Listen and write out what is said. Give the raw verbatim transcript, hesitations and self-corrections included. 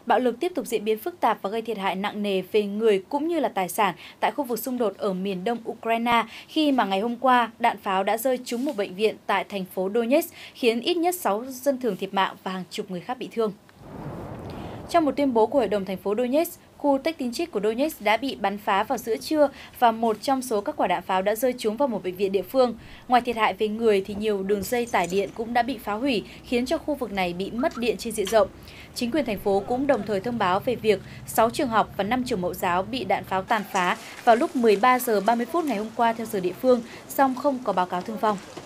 Bạo lực tiếp tục diễn biến phức tạp và gây thiệt hại nặng nề về người cũng như là tài sản tại khu vực xung đột ở miền đông Ukraine khi mà ngày hôm qua đạn pháo đã rơi trúng một bệnh viện tại thành phố Donetsk, khiến ít nhất sáu dân thường thiệt mạng và hàng chục người khác bị thương. Trong một tuyên bố của Hội đồng thành phố Donetsk, khu Technichik của Donetsk đã bị bắn phá vào giữa trưa và một trong số các quả đạn pháo đã rơi trúng vào một bệnh viện địa phương. Ngoài thiệt hại về người thì nhiều đường dây tải điện cũng đã bị phá hủy, khiến cho khu vực này bị mất điện trên diện rộng. Chính quyền thành phố cũng đồng thời thông báo về việc sáu trường học và năm trường mẫu giáo bị đạn pháo tàn phá vào lúc mười ba giờ ba mươi phút ngày hôm qua theo giờ địa phương, song không có báo cáo thương vong.